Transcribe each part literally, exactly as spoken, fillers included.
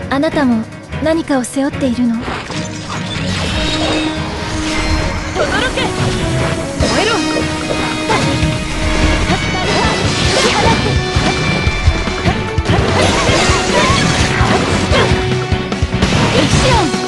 あなたも何かを背負っているの？ 轟け、燃えろ。エキシオン。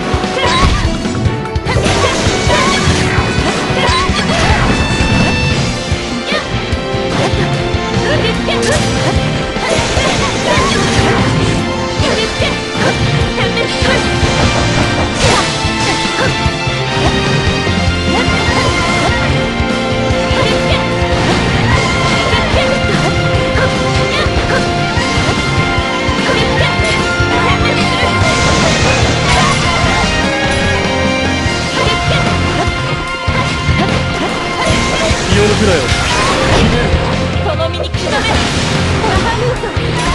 気を抜くなよ。 とどみに刻め。バハムート。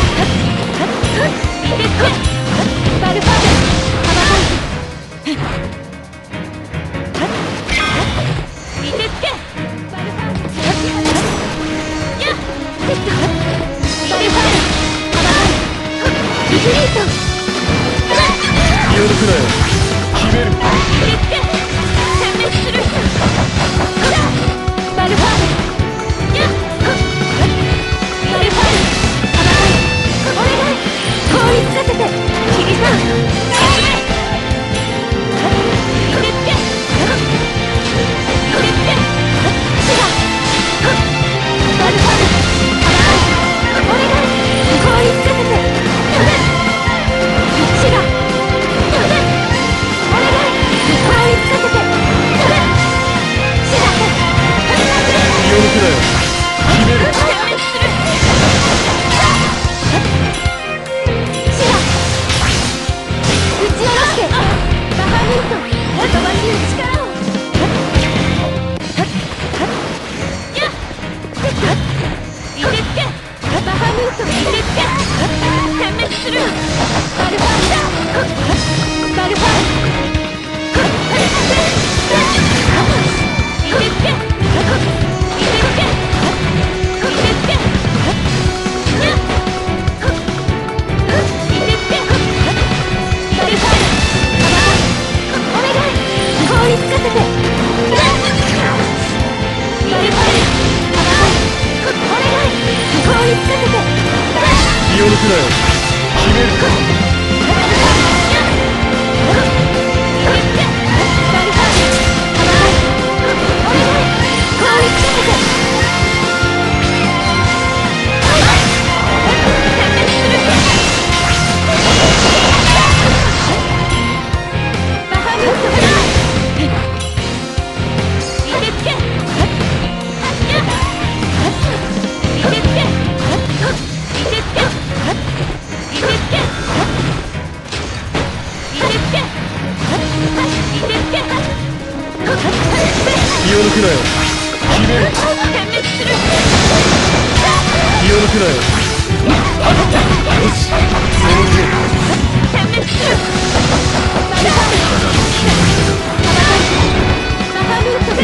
リテスケ。バルファーデ。ハバタイズ。リテスケ。バルファーデ。やっ。セット。バルファーデ。ハバタイズ。リフリート。 気を抜くなよ。決める。 リテスケ。殲滅する。バルファーデ。やっ。バルファーデ。ハバタイズ。お願い。凍りつかせて。キリさん。リテスケ。リテスケ。シガ。バルファーデ。ハバタイズ。お願い。凍りつかせて。シガ。お願い。凍りつかせて。シガ。 気を抜くなよ。決める。 殲滅する。シガ。打ち下ろして。バハムート。言葉に力を。やっ。セット。リテスケ。バハムート。リテスケ。殲滅する。バルファーデ。バルファーデ。リテスケ。リテスケ。リテスケ。やっ。リテスケ。バルファーデ。お願い。凍りつかせて。バルファーデ。お願い。凍りつかせて。 気を抜くなよ。決める。 やっ。リテスケ。バルファーデ。お願い。凍りつかせて。殲滅する。バハムート。リテスケ。やっ。リテスケ。リテスケ。リテスケ。リテスケ。リテスケ。 気を抜くなよ。決める。 殲滅する。 気を抜くなよ。よし。そういう。 殲滅する。バルファーデ。ハバタイズ。バハムート。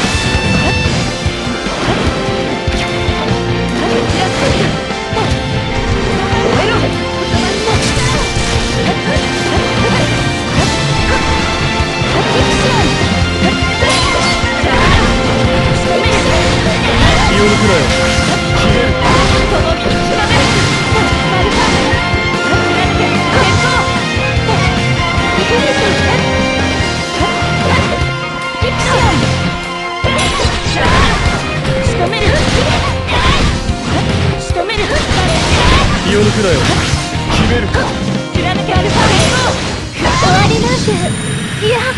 打ち合ってみる。燃えろ。言葉にも力を。エキシオン。仕留める。 気を抜くなよ。決める。 とどみに極める。バルファーデ。貫け。転倒。リフリート。エキシオン。仕留める。仕留める。 気を抜くなよ。決める。 貫けアルファベット。 終わりなんて、いや。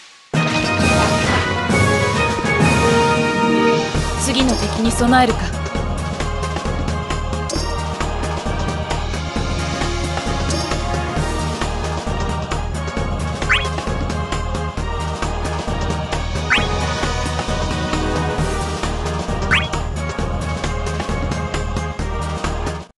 次の敵に備えるか。